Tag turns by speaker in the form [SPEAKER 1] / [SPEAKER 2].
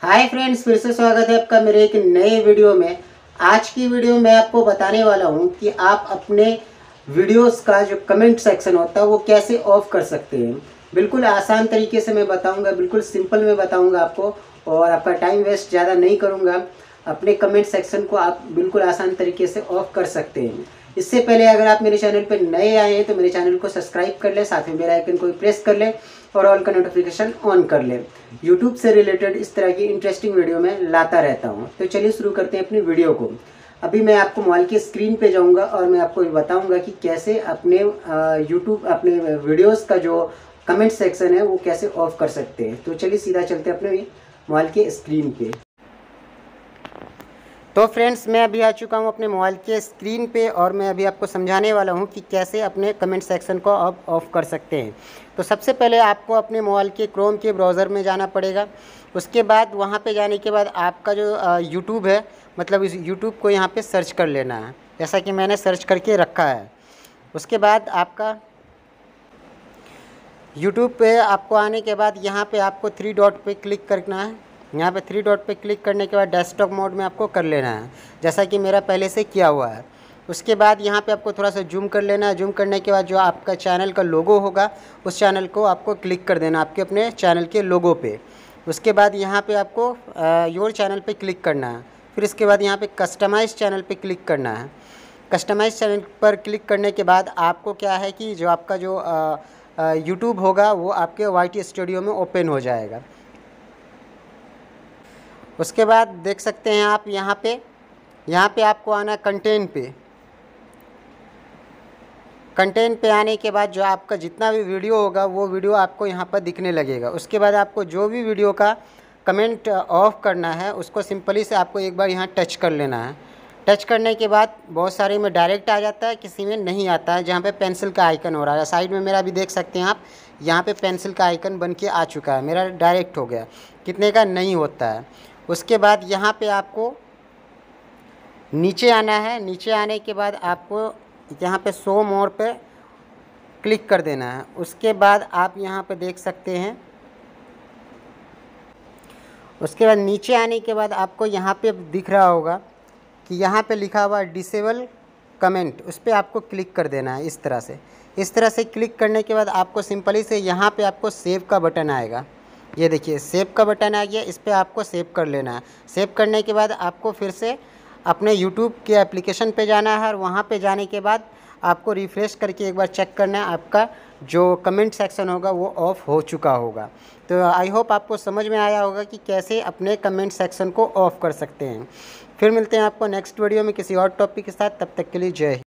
[SPEAKER 1] Hi friends, फिर से स्वागत है आपका मेरे एक नए वीडियो में। आज की वीडियो में आपको बताने वाला हूं कि आप अपने वीडियोस का जो कमेंट सेक्शन होता है वो कैसे ऑफ कर सकते हैं। बिल्कुल आसान तरीके से मैं बताऊंगा, बिल्कुल सिंपल में बताऊंगा आपको, और आपका टाइम वेस्ट ज़्यादा नहीं करूंगा। अपने कमेंट सेक्शन को आप बिल्कुल आसान तरीके से ऑफ कर सकते हैं। इससे पहले अगर आप मेरे चैनल पर नए आए हैं तो मेरे चैनल को सब्सक्राइब कर लें, साथ में बेल आइकन को प्रेस कर लें और ऑल का नोटिफिकेशन ऑन कर लें। यूट्यूब से रिलेटेड इस तरह की इंटरेस्टिंग वीडियो मैं लाता रहता हूं। तो चलिए शुरू करते हैं अपनी वीडियो को। अभी मैं आपको मोबाइल की स्क्रीन पे जाऊंगा और मैं आपको बताऊंगा कि कैसे अपने यूट्यूब अपने वीडियोस का जो कमेंट सेक्शन है वो कैसे ऑफ कर सकते हैं। तो चलिए सीधा चलते हैं अपने मोबाइल के स्क्रीन पे। तो फ्रेंड्स, मैं अभी आ चुका हूँ अपने मोबाइल के स्क्रीन पे और मैं अभी आपको समझाने वाला हूँ कि कैसे अपने कमेंट सेक्शन को आप ऑफ कर सकते हैं। तो सबसे पहले आपको अपने मोबाइल के क्रोम के ब्राउज़र में जाना पड़ेगा। उसके बाद वहाँ पे जाने के बाद आपका जो यूट्यूब है, मतलब इस यूट्यूब को यहाँ पे सर्च कर लेना है, जैसा कि मैंने सर्च करके रखा है। उसके बाद आपका यूट्यूब पे आपको आने के बाद यहाँ पे आपको 3 डॉट पे क्लिक करना है। यहाँ पे 3 डॉट पे क्लिक करने के बाद डेस्कटॉप मोड में आपको कर लेना है, जैसा कि मेरा पहले से किया हुआ है। उसके बाद यहाँ पे आपको थोड़ा सा जूम कर लेना है। जूम करने के बाद जो आपका चैनल का लोगो होगा उस चैनल को आपको क्लिक कर देना आपके अपने चैनल के लोगो पे। उसके बाद यहाँ पे आपको योर चैनल पे क्लिक करना है। फिर इसके बाद यहाँ पे कस्टमाइज़ चैनल पे क्लिक करना है। कस्टमाइज़ चैनल पर क्लिक करने के बाद आपको क्या है कि जो आपका जो यूट्यूब होगा वो आपके वाईटी स्टूडियो में ओपन हो जाएगा। उसके बाद देख सकते हैं आप यहाँ पे आपको आना कंटेंट पे। कंटेंट पे आने के बाद जो आपका जितना भी वीडियो होगा वो वीडियो आपको यहाँ पर दिखने लगेगा। उसके बाद आपको जो भी वीडियो का कमेंट ऑफ करना है उसको सिंपली से आपको एक बार यहाँ टच कर लेना है। टच करने के बाद बहुत सारे में डायरेक्ट आ जाता है, किसी में नहीं आता है। जहाँ पे पेंसिल का आइकन हो रहा है साइड में मेरा भी देख सकते हैं आप, यहाँ पे पेंसिल का आइकन बन के आ चुका है, मेरा डायरेक्ट हो गया। कितने का नहीं होता है। उसके बाद यहाँ पे आपको नीचे आना है। नीचे आने के बाद आपको यहाँ पे शो मोर पे क्लिक कर देना है। उसके बाद आप यहाँ पे देख सकते हैं। उसके बाद नीचे आने के बाद आपको यहाँ पे दिख रहा होगा कि यहाँ पे लिखा हुआ डिसेबल कमेंट, उस पर आपको क्लिक कर देना है। इस तरह से क्लिक करने के बाद आपको सिंपली से यहाँ पे आपको सेव का बटन आएगा। ये देखिए सेव का बटन आ गया, इस पर आपको सेव कर लेना है। सेव करने के बाद आपको फिर से अपने यूट्यूब के एप्लीकेशन पे जाना है और वहाँ पे जाने के बाद आपको रिफ़्रेश करके एक बार चेक करना है आपका जो कमेंट सेक्शन होगा वो ऑफ़ हो चुका होगा। तो आई होप आपको समझ में आया होगा कि कैसे अपने कमेंट सेक्शन को ऑफ़ कर सकते हैं। फिर मिलते हैं आपको नेक्स्ट वीडियो में किसी और टॉपिक के साथ। तब तक के लिए जय हिंद।